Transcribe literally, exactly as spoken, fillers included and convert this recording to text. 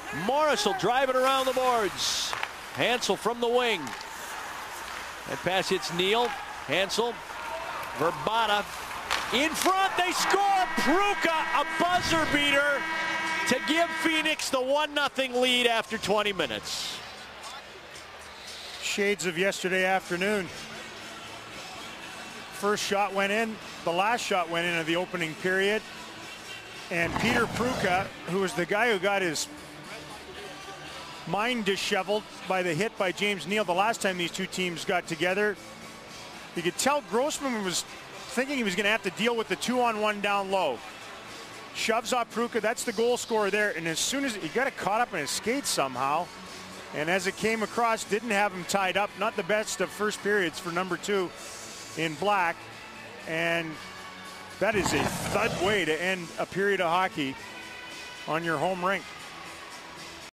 Morris will drive it around the boards. Hansel from the wing. That pass hits Neal. Hansel. Verbata. In front, they score. Prucha, a buzzer beater to give Phoenix the one nothing lead after twenty minutes. Shades of yesterday afternoon. First shot went in. The last shot went in of the opening period. And Petr Prucha, who was the guy who got his mind disheveled by the hit by James Neal the last time these two teams got together, you could tell Grossman was thinking he was going to have to deal with the two on one down low. Shoves off Prucha, that's the goal scorer there, and as soon as he got it caught up in his skates somehow, and as it came across, didn't have him tied up. Not the best of first periods for number two in black, and that is a thud way to end a period of hockey on your home rink.